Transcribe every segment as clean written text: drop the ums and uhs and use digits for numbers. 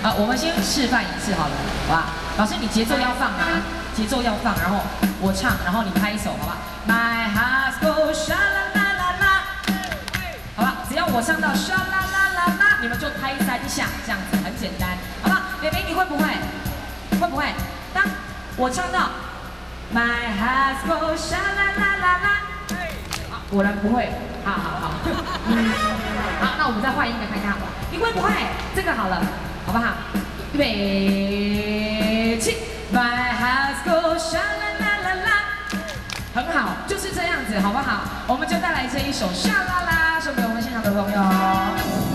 好，我们先示范一次好了，好吧？老师，你节奏要放啊，节奏要放，然后我唱，然后你拍手，好吧 ？My heart goes sha la la la la， 好吧？只要我唱到 sha la la la la， 你们就拍3下，这样子很简单，好吧？妹妹，你会不会？会不会？当我唱到 My heart goes sha la la la la， 果然不会，好，好，那我们再换一个看看好不好？你会不会？这个好了，好不好？预备起 ，My heart goes sha la la la la， 很好，就是这样子，好不好？我们就带来这一首sha la la，送给我们现场的朋友。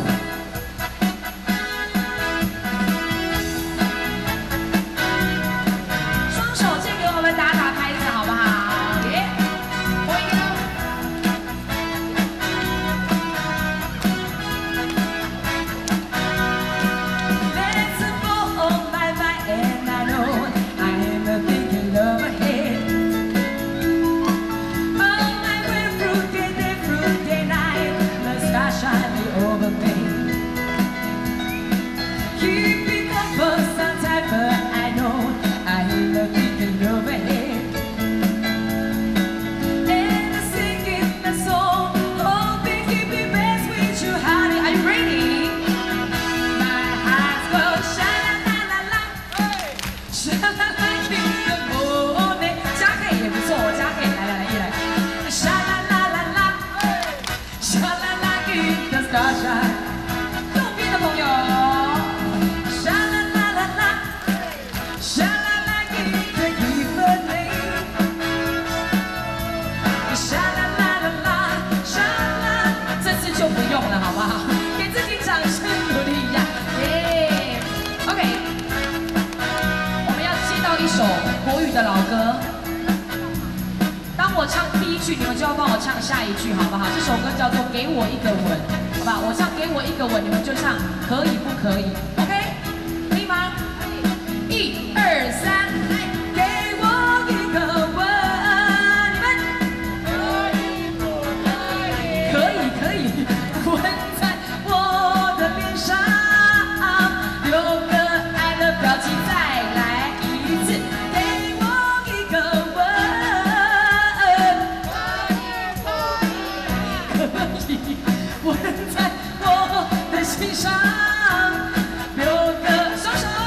右边的朋友，沙啦啦啦啦，沙啦啦给的一份泪，沙啦啦啦啦，沙啦，这次就不用了，好不好？给自己掌声鼓励呀！耶 ，OK， 我们要接到一首国语的老歌。当我唱第一句，你们就要帮我唱下一句，好不好？这首歌叫做《给我一个吻》。 好吧，我唱给我一个吻，你们就唱可以不可以 ？OK， 可以吗？1、2、3，来，给我一个吻，你们可以，吻在我的脸上，留个爱的表情，再来一次，给我一个吻，可以，吻在。 心上留个双手。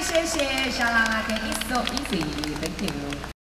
谢谢莎拉拉跟 It's So Easy，Thank you。